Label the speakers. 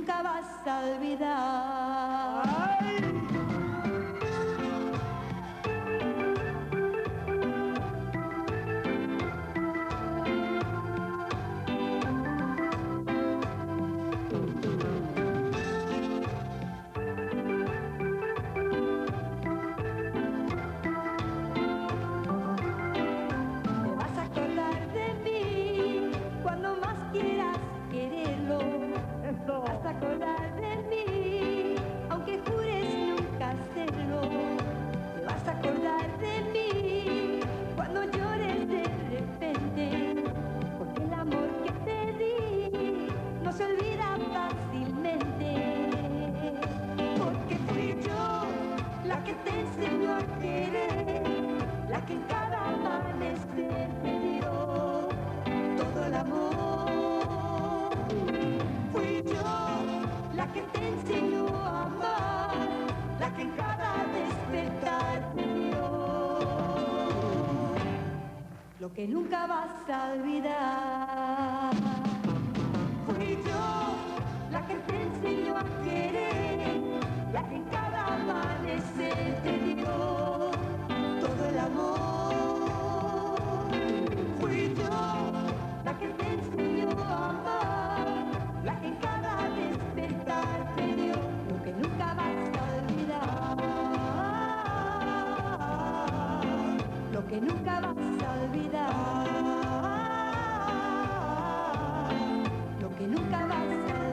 Speaker 1: nunca vas a olvidar.
Speaker 2: ¡Ay!
Speaker 1: Vas a acordar de mí, aunque jures nunca hacerlo. Te vas a acordar de mí cuando llores de repente, porque el amor que te di no se olvida fácilmente. Porque fui yo la que te enseñó a querer, la que en cada amanecer te dio todo el amor. Fui yo la que te enseñó a amar, la que en cada despertar te dio lo que nunca vas a olvidar. Fui yo la que te enseñó a querer, la que en cada amanecer te dio todo el amor. Fui yo la que te enseñó a amar, la que en cada despertar te dio lo que nunca vas a olvidar, lo que nunca vas a olvidar, lo que nunca vas a olvidar.